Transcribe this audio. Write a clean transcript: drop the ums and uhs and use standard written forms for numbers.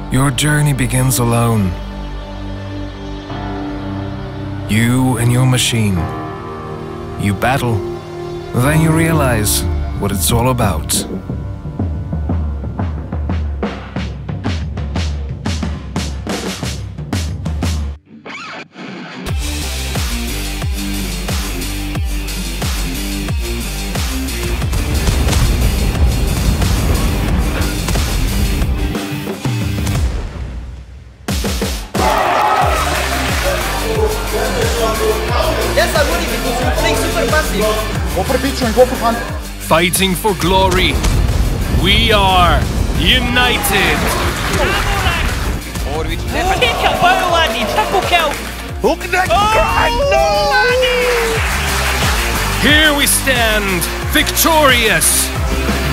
Your journey begins alone. You and your machine. You battle, then you realize what it's all about. Yes, I would because you're playing super passive. Go for the picture and go for fun. Fighting for glory. We are united. Kick bow, laddie. Triple kill. Look at that grind. No! Here we stand, victorious.